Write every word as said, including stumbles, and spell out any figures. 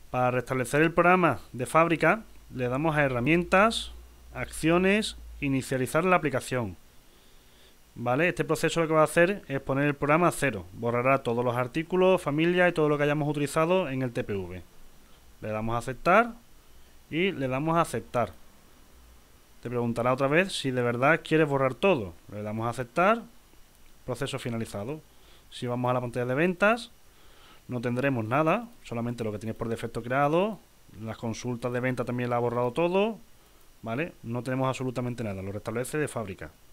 Para restablecer el programa de fábrica, le damos a herramientas, acciones, inicializar la aplicación. ¿Vale? Este proceso lo que va a hacer es poner el programa a cero. Borrará todos los artículos, familias y todo lo que hayamos utilizado en el T P V. Le damos a aceptar y le damos a aceptar. Te preguntará otra vez si de verdad quieres borrar todo. Le damos a aceptar. Proceso finalizado. Si vamos a la pantalla de ventas, no tendremos nada, solamente lo que tienes por defecto creado. Las consultas de venta también la ha borrado todo, ¿vale? No tenemos absolutamente nada, lo restablece de fábrica.